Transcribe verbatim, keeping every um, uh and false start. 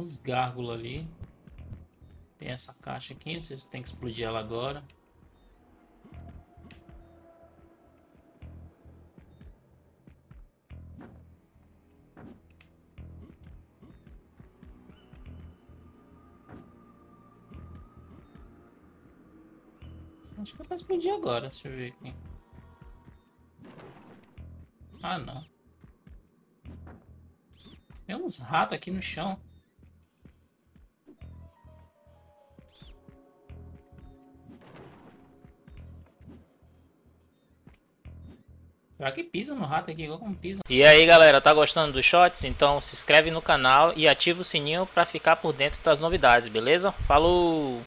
uns gárgulas ali. Tem essa caixa aqui, não sei se tem que explodir ela agora. Acho que vai explodir agora, deixa eu ver aqui. Ah, não. Tem uns ratos aqui no chão. Será que pisa no rato aqui igual como pisa? E aí galera, tá gostando dos shots? Então se inscreve no canal e ativa o sininho pra ficar por dentro das novidades, beleza? Falou!